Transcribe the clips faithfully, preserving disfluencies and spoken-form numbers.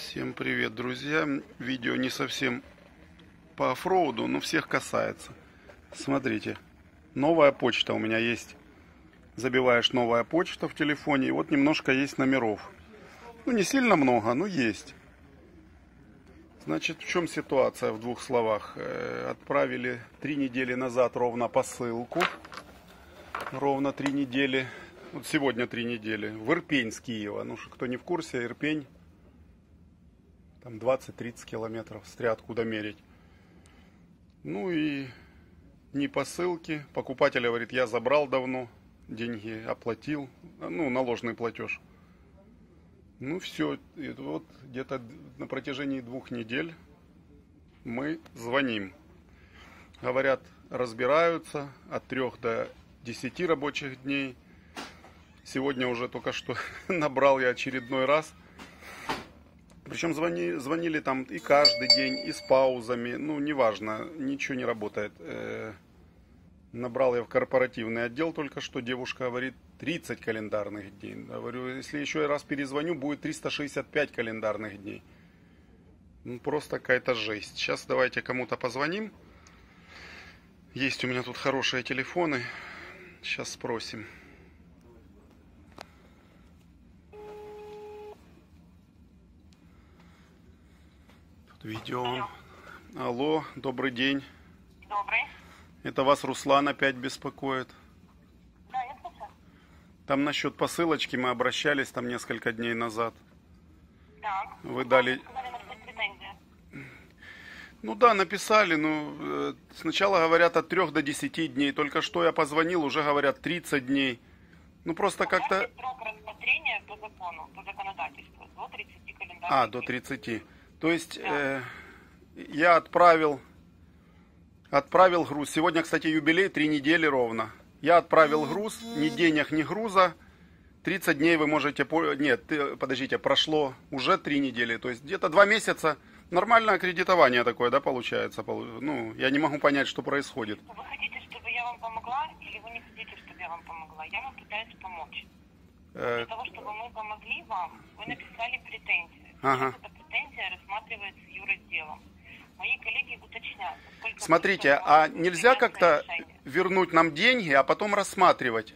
Всем привет, друзья! Видео не совсем по оффроуду, но всех касается. Смотрите, новая почта у меня есть. Забиваешь новая почта в телефоне, и вот немножко есть номеров. Ну, не сильно много, но есть. Значит, в чем ситуация в двух словах? Э, отправили три недели назад ровно посылку. Ровно три недели. Вот сегодня три недели. В Ирпень с Киева. Ну, кто не в курсе, Ирпень. Там двадцать-тридцать километров, смотря откуда мерить. Ну и не посылки. Покупатель говорит, я забрал давно, деньги оплатил. Ну, наложенный платеж. Ну все, и вот где-то на протяжении двух недель мы звоним. Говорят, разбираются от трех до десяти рабочих дней. Сегодня уже только что набрал я очередной раз. Причем звони, звонили там и каждый день, и с паузами. Ну, неважно, ничего не работает. Э, набрал я в корпоративный отдел только что. Девушка говорит, тридцать календарных дней. Говорю, если еще раз перезвоню, будет триста шестьдесят пять календарных дней. Ну, просто какая-то жесть. Сейчас давайте кому-то позвоним. Есть у меня тут хорошие телефоны. Сейчас спросим. Видео. Алло, добрый день. Добрый. Это вас Руслан опять беспокоит. Да, я слушаю. Там насчет посылочки мы обращались там несколько дней назад. Так. Вы дали... Сказали, написать претензию. Ну да, написали, ну сначала говорят от трех до десяти дней. Только что я позвонил, уже говорят тридцать дней. Ну просто как-то... Есть срок рассмотрения по закону, по законодательству, до тридцати календарных А, дней. до тридцати. То есть Да. э, я отправил, отправил груз. Сегодня, кстати, юбилей, три недели ровно. Я отправил груз, ни денег, ни груза. тридцать дней вы можете... Нет, подождите, прошло уже три недели. То есть где-то два месяца. Нормальное кредитование такое, да, получается? Ну, я не могу понять, что происходит. Вы хотите, чтобы я вам помогла, или вы не хотите, чтобы я вам помогла? Я вам пытаюсь помочь. Э, Для того, чтобы мы помогли вам, вы написали претензию. Ага. Сейчас эта претензия рассматривается юротделом. Мои коллеги уточнят. Сколько Смотрите, будет а возможно нельзя принять как-то решение. вернуть нам деньги, а потом рассматривать?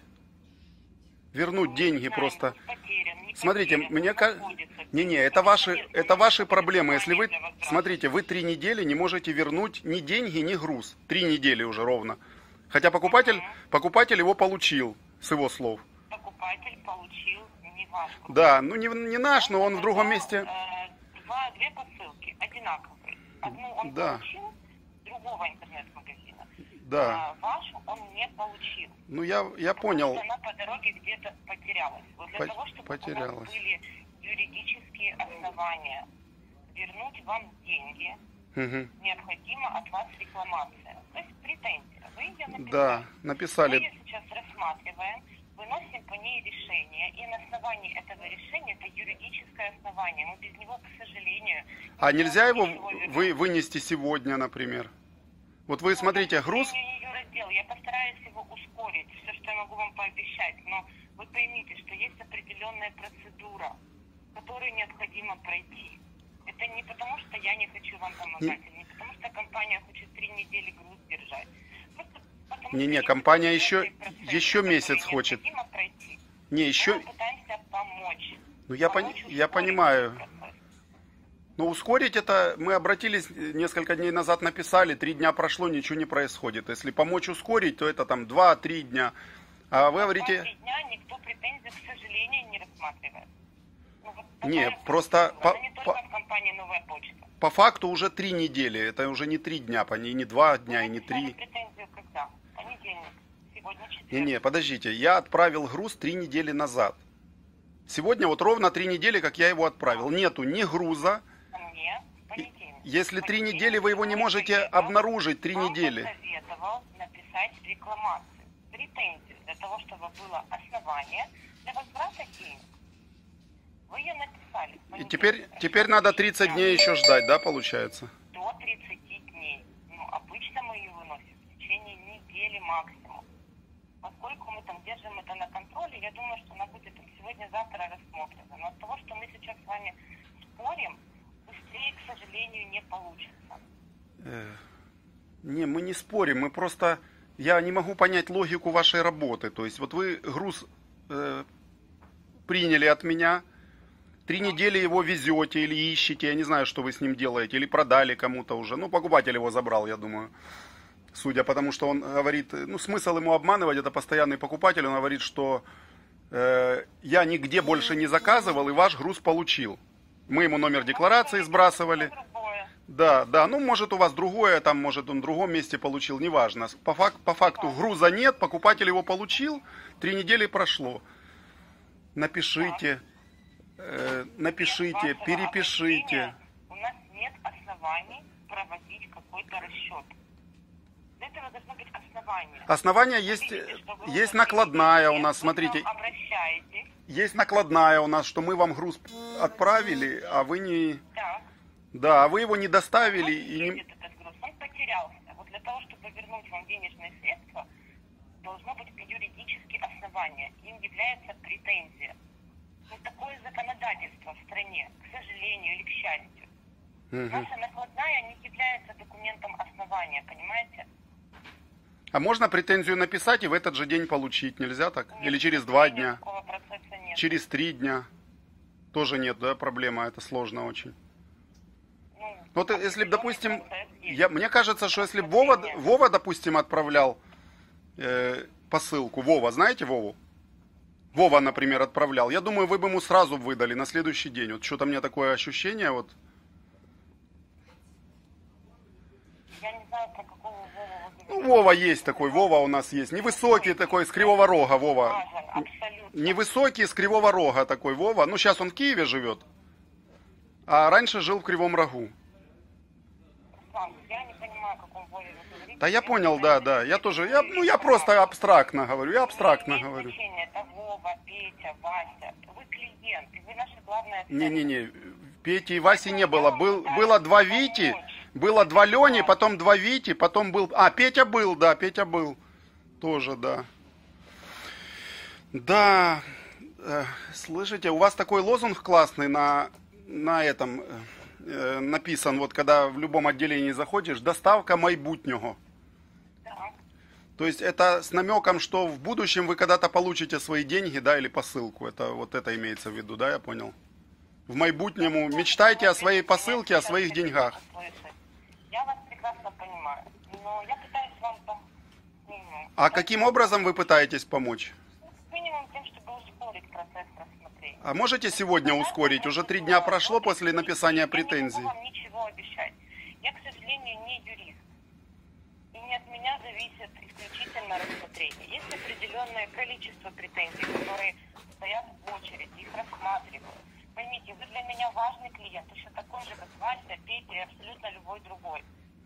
Вернуть Мы деньги не знаем, просто. не потерян, не Смотрите, потерян, мне он кажется... находится. Не-не, это ваши, это ваши проблемы. Если вы, смотрите, вы три недели не можете вернуть ни деньги, ни груз. Три недели уже ровно. Хотя покупатель, Мгм. покупатель его получил, с его слов. Покупатель получил не ваш. Да, ну не, не наш, но он в другом заказал, месте. э, Два, две посылки одинаковые. Одну он Да. получил, другого интернет-магазина. Да. А вашу он не получил. Ну я, я Потому понял. что она по дороге где-то потерялась. Вот для По- того, чтобы потерялась. у вас были юридические основания вернуть вам деньги, Мгм. необходима от вас рекламация. То есть претензия. Вы ее написали. Да, Мы написали. ее сейчас рассматриваем, выносим по ней решение, и на основании этого решения, это юридическое основание, мы без него, к сожалению... А не нельзя его можем ничего вернуть. вы, вынести сегодня, например? Вот вы смотрите, груз... Я не юротдел, я постараюсь его ускорить, все, что я могу вам пообещать, но вы поймите, что есть определенная процедура, которую необходимо пройти. Это не потому, что я не хочу вам помогать, не, не потому, что компания хочет три недели груз держать. Просто потому, Не-не, что компания есть еще, процессы, еще которые месяц хочет. необходимо пройти. Не, еще... Мы пытаемся помочь. Ну я, пон- Помочь я ускорить понимаю. этот процесс. Но ускорить это, мы обратились несколько дней назад, написали, три дня прошло, ничего не происходит. Если помочь ускорить, то это там два-три дня. А вы говорите... Два-три дня никто претензий, к сожалению, не рассматривает. Ну, вот Не, такая просто процедура. по- Она не только по- в компании «Новая почта». По факту уже три недели, это уже не три дня, по ней не два дня и не Написали три. претензию когда? Понедельник. Сегодня четверг. Не-не, подождите, я отправил груз три недели назад. Сегодня вот ровно три недели, как я его отправил. Нету ни груза. А мне в понедельник. Если три Понедельник недели вы его не мой можете коллега обнаружить, три вам недели. посоветовал написать рекламацию, претензию, для того, чтобы было основание для возврата денег. Вы ее написали. в И понедельник. теперь, теперь надо тридцать дней еще ждать, да, получается? До тридцати дней. Ну, обычно мы ее выносим в течение недели максимум. Поскольку мы там держим это на контроле, я думаю, что она будет там сегодня-завтра рассмотрена. Но от того, что мы сейчас с вами спорим, сожалению, не получится. Э, Не, мы не спорим, мы просто... Я не могу понять логику вашей работы. То есть вот вы груз э, приняли от меня, три недели его везете или ищете, я не знаю, что вы с ним делаете, или продали кому-то уже. Ну, покупатель его забрал, я думаю. Судя потому, что он говорит, ну, смысл ему обманывать, это постоянный покупатель, он говорит, что э, я нигде больше не заказывал и ваш груз получил. Мы ему номер декларации сбрасывали. Да, да, ну, может, у вас другое, там, может, он в другом месте получил, неважно. По, фак, по факту груза нет, покупатель его получил, три недели прошло. Напишите, э, напишите, перепишите. У нас нет оснований проводить какой-то расчет. Для этого должно быть основание. Основание есть, есть накладная у нас, смотрите. Есть накладная у нас, что мы вам груз отправили, а вы не... Да. Да, а вы его не доставили и не... Этот груз, он потерялся. Вот для того, чтобы вернуть вам денежные средства, должно быть юридически основание. Им является претензия. Ну, такое законодательство в стране, к сожалению или к счастью. Угу. Наша накладная не является документом основания, понимаете? А можно претензию написать и в этот же день получить? Нельзя так? Нет, или через два дня? Такого процесса нет. Через три дня? Тоже нет, да, проблема, это сложно очень. Ну, вот если, допустим, я, мне кажется, что если Вова, Вова, допустим, отправлял э, посылку, Вова, знаете Вову? Вова, например, отправлял, я думаю, вы бы ему сразу выдали на следующий день. Вот что-то мне такое ощущение, вот. Я не знаю, про какого Вову вы Ну, Вова есть такой, Вова у нас есть. Невысокий такой, с Кривого Рога, Вова. Невысокий, с Кривого Рога такой, Вова. Ну, сейчас он в Киеве живет. А раньше жил в Кривом Рогу. Я не понимаю, о каком Вове вы говорите. Да я понял, да, да. Я тоже, я, ну, я просто абстрактно говорю, я абстрактно говорю. Это Вова, Петя, Вася. Вы клиент, и вы наша главная цель. Не-не-не, Пети и Васи не было. Был, было два Вити, было два Лени, потом два Вити, потом был... А, Петя был, да, Петя был. Тоже, да. Да, э, слышите, у вас такой лозунг классный на, на этом э, написан, вот когда в любом отделении заходишь, доставка майбутнего. Да. То есть это с намеком, что в будущем вы когда-то получите свои деньги, да, или посылку. Это вот это имеется в виду, да, я понял? В майбутнему мечтайте о своей посылке, о своих деньгах. Я вас прекрасно понимаю, но я пытаюсь вам помочь. А каким образом вы пытаетесь помочь? Минимум тем, чтобы ускорить процесс рассмотрения. А можете сегодня ускорить? Уже три дня прошло после написания претензий. Я не могу вам ничего обещать. Я, к сожалению, не юрист. И не от меня зависит исключительно рассмотрение. Есть определенное количество претензий, которые стоят в очереди, их рассматривают. Поймите, вы для меня важный клиент, точно такой же, как Вася, Петя и абсолютно любой другой.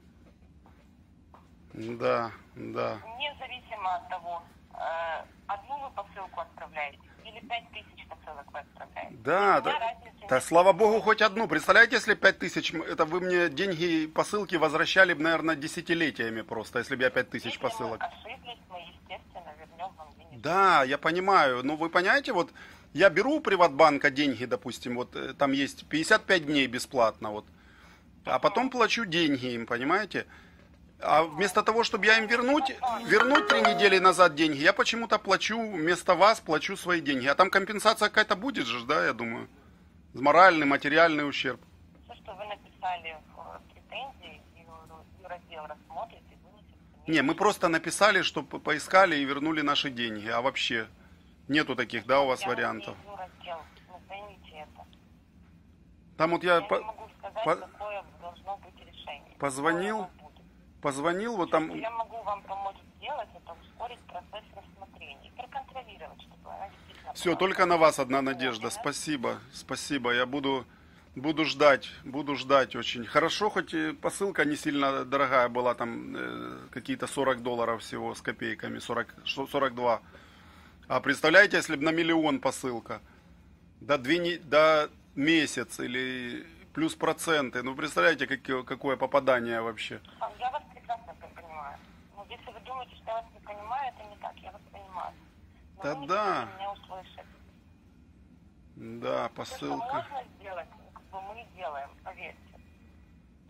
Да, да. Независимо от того, э, одну вы посылку отправляете или пять тысяч посылок вы отправляете. Да, да. Да, слава богу, хоть одну. Представляете, если пять тысяч, это вы мне деньги и посылки возвращали бы, наверное, десятилетиями просто, если бы я пять тысяч посылок. Если мы ошиблись, мы, естественно, вернем вам деньги. Да, я понимаю. Но вы понимаете, вот я беру у Приватбанка деньги, допустим, вот там есть пятьдесят пять дней бесплатно, вот, а потом плачу деньги им, понимаете? А вместо того, чтобы я им вернуть, вернуть три недели назад деньги, я почему-то плачу, вместо вас плачу свои деньги. А там компенсация какая-то будет же, да, я думаю? Моральный, материальный ущерб. Все, что вы написали в претензии, юротдел рассмотрит и вынесет. Не, мы просто написали, что поискали и вернули наши деньги, а вообще нету таких, да, у вас я вариантов? Я юротдел, ну поймите это. Там вот я... Я по... не могу сказать, по... какое должно быть решение. Позвонил, позвонил, вот там... Что я могу вам помочь сделать, это ускорить процесс рассмотрения и проконтролировать, чтобы она действительно... Все, только на вас одна надежда. Спасибо, спасибо. Я буду, буду ждать, буду ждать очень. Хорошо, хоть и посылка не сильно дорогая была, там э, какие-то сорок долларов всего с копейками, сорок, сорок два. А представляете, если бы на миллион посылка, до, две, до месяц или плюс проценты, ну представляете, какое, какое попадание вообще. Я вас прекрасно понимаю. Но если вы думаете, что я вас не понимаю, это не так, я вас понимаю. Но да, вы не да. меня услышать. Да, посылка. То, что можно сделать, как бы мы делаем, поверьте.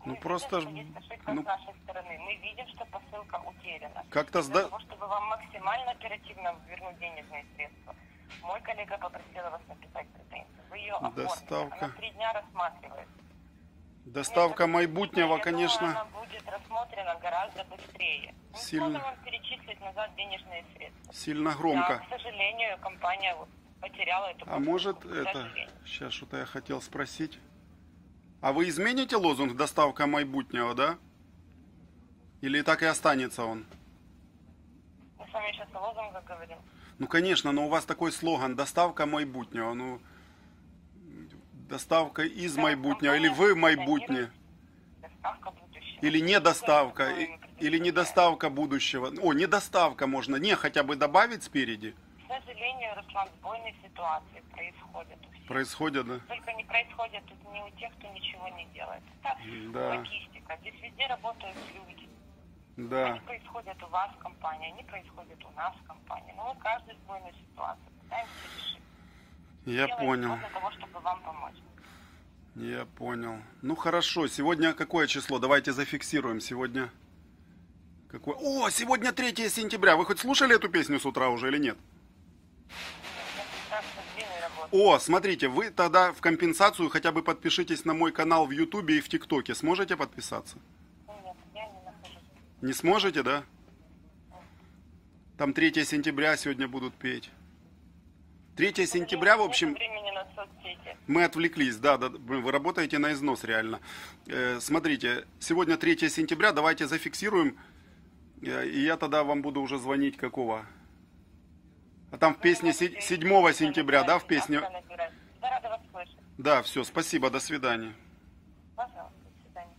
Ну Мы просто, видим, что есть ошибка ну, с нашей стороны. Мы видим, что посылка утеряна. как-то Для сда... того, чтобы вам максимально оперативно вернуть денежные средства, мой коллега попросила вас написать претензию. Вы ее оформите. Доставка. Она три дня рассматривается. Доставка Вместо майбутнего, я думаю, конечно, она будет рассмотрена гораздо быстрее. Мы Сильно. сможем вам перечислить назад денежные средства. сильно Да, громко. к сожалению, компания вот потеряла эту А посылку, может к это... сожалению. Сейчас что-то я хотел спросить. А вы измените лозунг «Доставка майбутнего», да? Или так и останется он? Мы с вами сейчас о лозунгах говорим. Ну, конечно, но у вас такой слоган «Доставка майбутнего». Ну, доставка из Да, майбутнего или компания в майбутнее. Доставка будущего. Или не доставка, Что и- мы или не предоставляем? доставка будущего. О, не доставка можно, не хотя бы добавить спереди. К сожалению, Руслан, сбойные ситуации происходят у всех. Происходит, да? Только не происходят тут не у тех, кто ничего не делает. Это Да. логистика. Здесь везде работают люди. Да. Они происходят у вас в компании, они происходят у нас в компании. Но мы каждую сбойную ситуацию пытаемся решить. Я Делаем понял. всё для того, чтобы вам помочь. Я понял. Ну хорошо, сегодня какое число? Давайте зафиксируем. Сегодня какое? О, сегодня третье сентября. Вы хоть слушали эту песню с утра уже или нет? Я прекрасно с Диной работаю. О, смотрите, вы тогда в компенсацию хотя бы подпишитесь на мой канал в Ютубе и в ТикТоке. Сможете подписаться? Нет, я не нахожусь. Не сможете, да? Там третье сентября сегодня будут петь. третье сентября, в общем, Нет времени на соцсети. мы отвлеклись, да, да, вы работаете на износ реально. Э, смотрите, сегодня третье сентября, давайте зафиксируем, э, и я тогда вам буду уже звонить какого? А там в песне се- седьмого сентября, да, в песне? Да, рада вас слышать. Да, все, спасибо, до свидания. Пожалуйста, до свидания.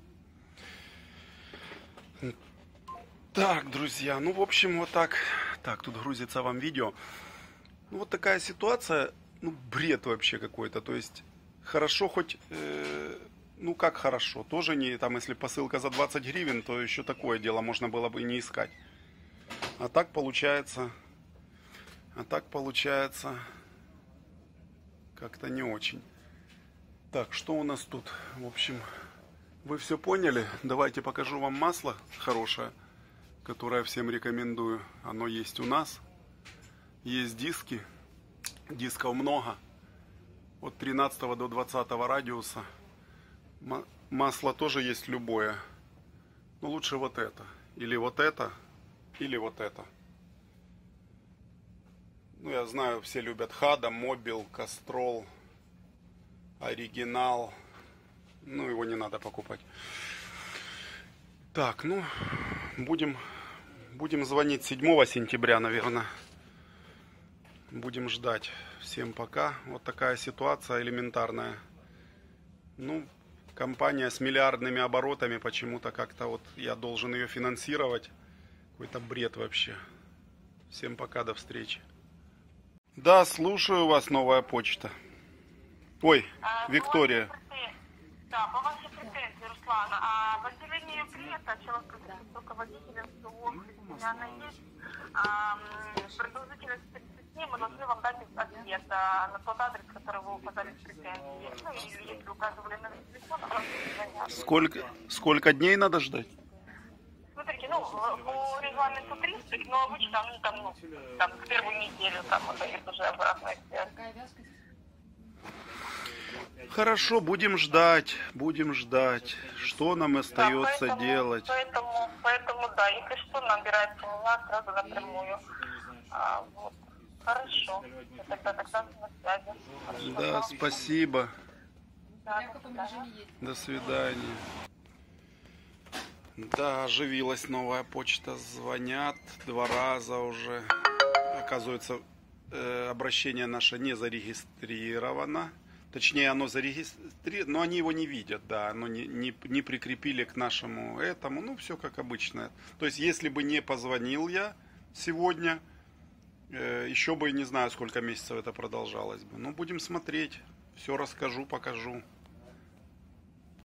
Так, друзья, ну, в общем, вот так. Так, тут грузится вам видео. Ну, вот такая ситуация, ну, бред вообще какой-то. То есть, хорошо хоть, э, ну, как хорошо. Тоже не, там, если посылка за двадцать гривен, то еще такое дело можно было бы и не искать. А так получается, а так получается, как-то не очень. Так, что у нас тут? В общем, вы все поняли? Давайте покажу вам масло хорошее, которое всем рекомендую. Оно есть у нас. Есть диски. Дисков много. От тринадцатого до двадцатого радиуса. Ма- Масло тоже есть любое. Но лучше вот это. Или вот это. Или вот это. Ну, я знаю, все любят Хада, Мобил, Кастрол, Оригинал. Ну, его не надо покупать. Так, ну, будем, будем звонить седьмого сентября, наверное. Будем ждать. Всем пока. Вот такая ситуация элементарная. Ну, компания с миллиардными оборотами, почему-то как-то вот я должен ее финансировать. Какой-то бред вообще. Всем пока, до встречи. Да, слушаю вас, Новая почта. Ой, А, Виктория. по вашей претензии- Да, по вашей претензии, Руслан, а в отделении принято, человек руководителем СО, если она есть, а, м, продолжительность тридцать дней, мы должны вам дать ответ а, на тот адрес, который вы указали в претензии. Ну, или если указывали на телефон, то звонят. Сколько, сколько дней надо ждать? Смотрите, ну, в- по регламенту тридцать, но обычно, ну, там, ну, там, в первую неделю, там, дают уже обратная связь. Хорошо, будем ждать, будем ждать. Что нам остается Да, поэтому, делать? Поэтому, поэтому, да, если что, набирайте меня сразу напрямую. А, вот. Хорошо. Я тогда, тогда на связи. Хорошо. Да, спасибо. Да, до свидания. До свидания. Да, оживилась Новая почта. Звонят два раза уже. Оказывается, э, обращение наше не зарегистрировано. Точнее, оно зарегистрировано, но они его не видят, да, оно не, не, не прикрепили к нашему этому, ну, все как обычно. То есть, если бы не позвонил я сегодня, э, еще бы не знаю, сколько месяцев это продолжалось бы. Ну, будем смотреть, все расскажу, покажу.